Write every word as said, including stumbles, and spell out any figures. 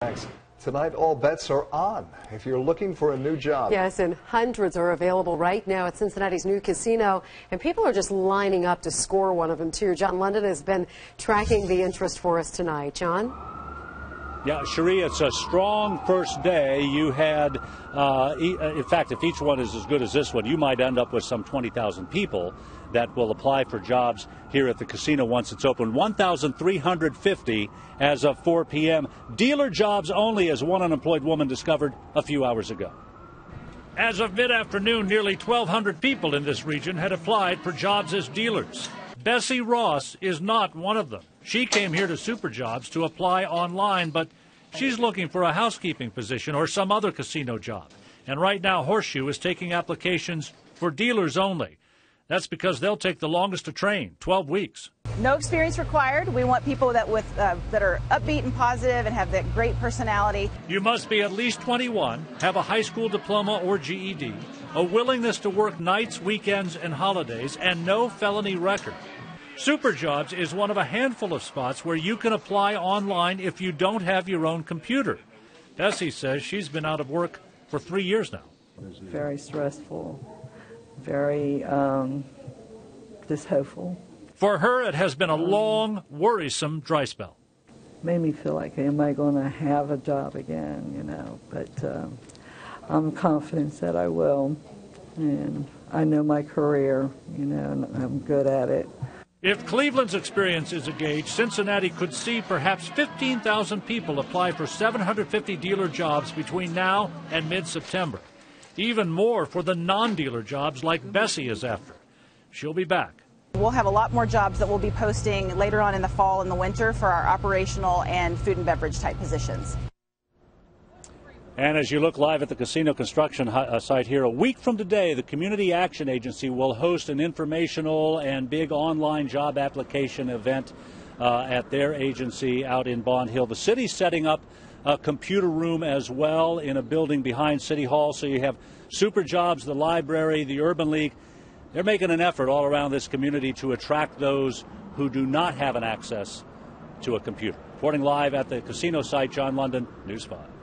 Thanks. Tonight, all bets are on if you're looking for a new job. Yes, and hundreds are available right now at Cincinnati's new casino, and people are just lining up to score one of them, too. John London has been tracking the interest for us tonight. John? Yeah, Cherie, it's a strong first day. You had, uh, e in fact, if each one is as good as this one, you might end up with some twenty thousand people that will apply for jobs here at the casino once it's open. one thousand three hundred fifty as of four p m Dealer jobs only, as one unemployed woman discovered a few hours ago. As of mid-afternoon, nearly twelve hundred people in this region had applied for jobs as dealers. Bessie Ross is not one of them. She came here to Superjobs to apply online, but she's looking for a housekeeping position or some other casino job. And right now, Horseshoe is taking applications for dealers only. That's because they'll take the longest to train, twelve weeks. No experience required. We want people that with uh, that are upbeat and positive and have that great personality. You must be at least twenty-one, have a high school diploma or G E D, a willingness to work nights, weekends, and holidays, and no felony record. Superjobs is one of a handful of spots where you can apply online if you don't have your own computer. Bessie says she's been out of work for three years now. Very stressful, very um, just hopeful. For her, it has been a long, worrisome dry spell. Made me feel like, am I going to have a job again, you know, but um, I'm confident that I will, and I know my career, you know, and I'm good at it. If Cleveland's experience is a gauge, Cincinnati could see perhaps fifteen thousand people apply for seven hundred fifty dealer jobs between now and mid-September. Even more for the non-dealer jobs like Bessie is after. She'll be back. We'll have a lot more jobs that we'll be posting later on in the fall and the winter for our operational and food and beverage type positions. And as you look live at the casino construction site here, a week from today, the Community Action Agency will host an informational and big online job application event uh, at their agency out in Bond Hill. The city's setting up a computer room as well in a building behind City Hall. So you have Superjobs, the library, the Urban League. They're making an effort all around this community to attract those who do not have an access to a computer. Reporting live at the casino site, John London, News five.